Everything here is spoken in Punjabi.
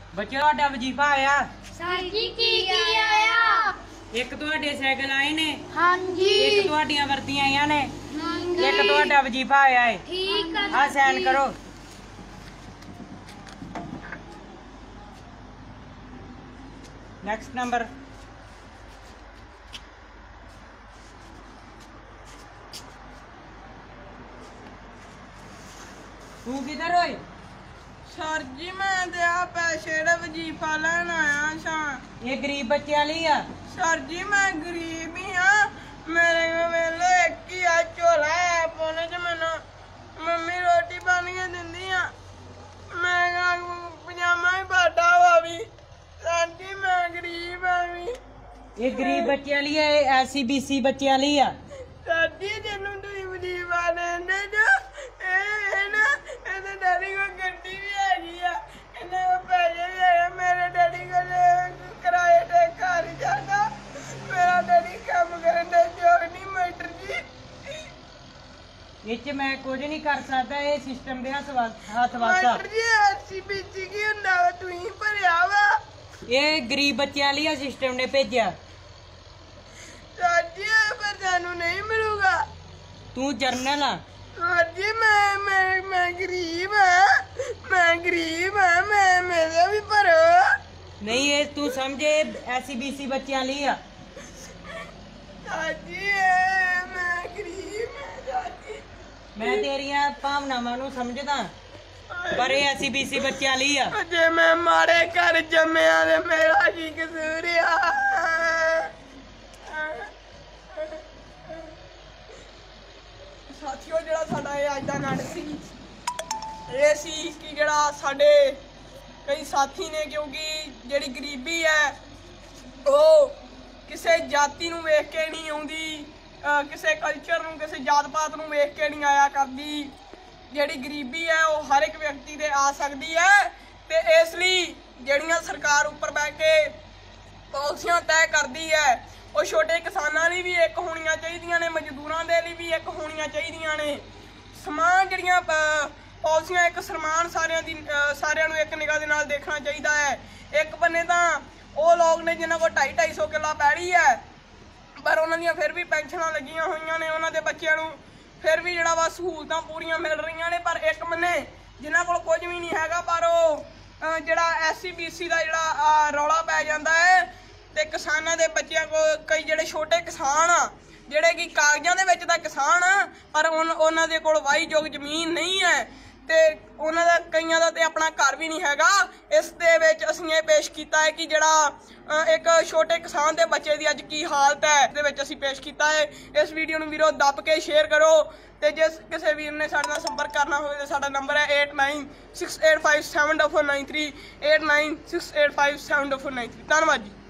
बच्चों ਤੁਹਾਡਾ ਵਜੀਫਾ ਆਇਆ सर जी की आया ਇੱਕ ਤੁਹਾਡੇ ਸਾਈਕਲ ਆਏ ਨੇ हाँ जी ਇੱਕ ਤੁਹਾਡੀਆਂ ਵਰਦੀਆਂ ਆਈਆਂ ਨੇ हाँ ਇੱਕ जी ਤੁਹਾਡਾ ਵਜੀਫਾ ਆਇਆ ਹੈ ठीक है ਆ ਸਾਈਨ ਕਰੋ नेक्स्ट नंबर तू किधर होई सर जी मैं ते आ पैसे दा वजीफा लेन आया सां। ये गरीब बच्चे ਲਈ ਆ सर जी मैं गरीब ही हाँ मेरे को वेले एक ही आ झोला है पोने च मैनू मम्मी रोटी पानी के दिंदी आ मेरे को पजामा ही बाटा हुआ भी सर जी मैं गरीब हाँ भी ये गरीब बच्चे ਲਈ ਹੈ ਐਸਸੀਬੀਸੀ ਬੱਚਿਆਂ ਲਈ ਆ सर जी तेनू तुसीं वजीफा देंदे जो ना ਇਹਦੇ ਡੈਡੀ ਕੋਲ ਗੱਡੀ ਵੀ ਹੈਗੀ ਆ ਇਹਨੇ ਉਹ ਪੈਸੇ ਵੀ ਹੈਗੇ ਮੇਰੇ ਡੈਡੀ ਕੋਲ ਕਿਰਾਏ ਤੇ ਘਰ ਜਾਂਦਾ ਮੇਰਾ ਡੈਡੀ ਕੰਮ ਕਰਨ ਦਾ ਜੋਗ ਨਹੀਂ ਮਾਸਟਰ ਜੀ ਇਹ ਚ ਮੈਂ ਕੁਝ ਨਹੀਂ ਕਰ ਸਕਦਾ ਇਹ ਸਿਸਟਮ ਦੇ ਹੱਥ ਵਾਸਾ ਮਾਸਟਰ ਜੀ ਐਸਸੀਬੀਸੀ ਕੀ ਹੁੰਦਾ ਵਾ ਤੁਸੀਂ ਭਰਿਆ ਵਾ ਇਹ ਗਰੀਬ ਬੱਚਿਆਂ ਲਈ ਆ ਸਿਸਟਮ ਨੇ ਭੇਜਿਆ ਸਰ ਜੀ ਪਰ ਤੁਹਾਨੂੰ ਨਹੀਂ ਮਿਲੂਗਾ ਤੂੰ ਜਰਨਲ ਆ सर जी मैं गरीब हाँ मैं मेरे भी भरो नहीं ये तू समझे एससीबीसी ਬੱਚਿਆਂ ਲਈ ਆ सर जी मैं गरीब हाँ सर जी ਮੈਂ ਤੇਰੀਆਂ ਭਾਵਨਾਵਾਂ ਨੂੰ ਸਮਝਦਾ ਪਰ ਇਹ ਐਸਸੀਬੀਸੀ ਬੱਚਿਆਂ ਲਈ ਆ ਜੇ ਮੈਂ ਮਾੜੇ ਘਰ ਜੰਮਿਆ ਤੇ ਮੇਰਾ ਕੀ ਕਸੂਰ ਆ ਸਾਥੀਓ ਜਿਹੜਾ ਸਾਡਾ ਇਹ ਅੱਜ ਦਾ ਨਾਟਕ ਸੀ ਇਹ ਸੀ ਕਿ ਜਿਹੜਾ ਸਾਡੇ ਕਈ ਸਾਥੀ ਨੇ ਕਿਉਂਕਿ ਜਿਹੜੀ ਗਰੀਬੀ ਹੈ ਉਹ ਕਿਸੇ ਜਾਤੀ ਨੂੰ ਵੇਖ ਕੇ ਨਹੀਂ ਆਉਂਦੀ ਕਿਸੇ ਕਲਚਰ ਨੂੰ ਕਿਸੇ ਜਾਤ ਪਾਤ ਨੂੰ ਵੇਖ ਕੇ ਨਹੀਂ ਆਇਆ ਕਰਦੀ ਜਿਹੜੀ ਗਰੀਬੀ ਹੈ ਉਹ ਹਰ ਇੱਕ ਵਿਅਕਤੀ ਤੇ ਆ ਸਕਦੀ ਹੈ ਤੇ ਇਸ ਲਈ ਜਿਹੜੀਆਂ ਸਰਕਾਰ ਉੱਪਰ ਬਹਿ ਕੇ ਪਾਲਿਸੀਆਂ ਤੈਅ ਕਰਦੀ ਹੈ ਉਹ ਛੋਟੇ ਕਿਸਾਨਾਂ ਲਈ ਵੀ ਇੱਕ ਹੋਣੀਆਂ ਚਾਹੀਦੀਆਂ ਨੇ ਮਜ਼ਦੂਰਾਂ ਦੇ ਲਈ ਵੀ ਇੱਕ ਹੋਣੀਆਂ ਚਾਹੀਦੀਆਂ ਨੇ ਸਮਾਨ ਜਿਹੜੀਆਂ ਪਾਲਿਸੀਆਂ ਇੱਕ ਸਨਮਾਨ ਸਾਰਿਆਂ ਨੂੰ ਇੱਕ ਨਿਗਾਹ ਦੇ ਨਾਲ ਦੇਖਣਾ ਚਾਹੀਦਾ ਹੈ ਇੱਕ ਬੰਨੇ ਤਾਂ ਉਹ ਲੋਕ ਨੇ ਜਿਨ੍ਹਾਂ ਕੋਲ 250 ਕਿੱਲਾ ਪੈਲੀ ਹੈ ਪਰ ਉਹਨਾਂ ਦੀਆਂ ਫਿਰ ਵੀ ਪੈਨਸ਼ਨਾਂ ਲੱਗੀਆਂ ਹੋਈਆਂ ਨੇ ਉਹਨਾਂ ਦੇ ਬੱਚਿਆਂ ਨੂੰ ਫਿਰ ਵੀ ਜਿਹੜਾ ਵਾ ਸਹੂਲਤਾਂ ਪੂਰੀਆਂ ਮਿਲ ਰਹੀਆਂ ਨੇ ਪਰ ਇੱਕ ਬੰਨੇ ਜਿਨ੍ਹਾਂ ਕੋਲ ਕੁਝ ਵੀ ਨਹੀਂ ਹੈਗਾ ਪਰ ਉਹ ਜਿਹੜਾ ਐਸਸੀਬੀਸੀ ਦਾ ਜਿਹੜਾ ਰੌਲਾ ਪੈ ਜਾਂਦਾ ਹੈ ਤੇ ਕਿਸਾਨਾਂ ਦੇ ਬੱਚਿਆਂ ਕੋਲ ਕਈ ਜਿਹੜੇ ਛੋਟੇ ਕਿਸਾਨ ਆ ਜਿਹੜੇ ਕਿ ਕਾਗਜ਼ਾਂ ਦੇ ਵਿੱਚ ਤਾਂ ਕਿਸਾਨ ਆ ਪਰ ਉਹਨਾਂ ਦੇ ਕੋਲ ਵਾਹੀਯੋਗ ਜ਼ਮੀਨ ਨਹੀਂ ਹੈ ਤੇ ਉਹਨਾਂ ਦਾ ਕਈਆਂ ਦਾ ਤੇ ਆਪਣਾ ਘਰ ਵੀ ਨਹੀਂ ਹੈਗਾ ਇਸ ਦੇ ਵਿੱਚ ਅਸੀਂ ਇਹ ਪੇਸ਼ ਕੀਤਾ ਹੈ ਕਿ ਜਿਹੜਾ ਇੱਕ ਛੋਟੇ ਕਿਸਾਨ ਦੇ ਬੱਚੇ ਦੀ ਅੱਜ ਕੀ ਹਾਲਤ ਹੈ ਇਸ ਦੇ ਵਿੱਚ ਅਸੀਂ ਪੇਸ਼ ਕੀਤਾ ਹੈ ਇਸ ਵੀਡੀਓ ਨੂੰ ਵੀਰੋ ਦੱਬ ਕੇ ਸ਼ੇਅਰ ਕਰੋ ਤੇ ਜੇ ਕਿਸੇ ਵੀਰ ਨੇ ਸਾਡੇ ਨਾਲ ਸੰਪਰਕ ਕਰਨਾ ਹੋਵੇ ਤਾਂ ਸਾਡਾ ਨੰਬਰ ਹੈ 8968574493 8968574493 ਧੰਨਵਾਦ ਜੀ।